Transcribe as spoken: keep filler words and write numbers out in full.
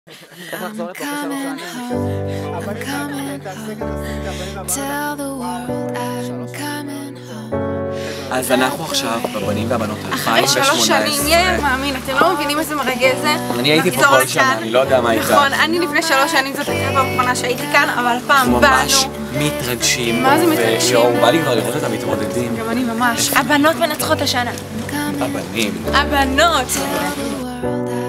צריך לחזור לפה אחרי שלוש שנים. הבנים והבנים, תעשה גם תעשי את הבנים והבנות. אז אנחנו עכשיו בבנים והבנות אלפיים ושמונה עשרה. אחרי שלוש שנים, יאיר מאמין, אתם לא מבינים איזה מרגש זה. אני הייתי פה כל שנה, אני לא יודע מה הייתה. נכון, אני לפני שלוש שנים זאת הייתה פעם אחרונה שהייתי כאן, אבל פעם באנו. ממש מתרגשים. מה זה מתרגשים? ויואו, בא לי כבר לראות את המתמודדים. גם אני ממש. הבנות מנצחות השנה. הבנים. הבנות.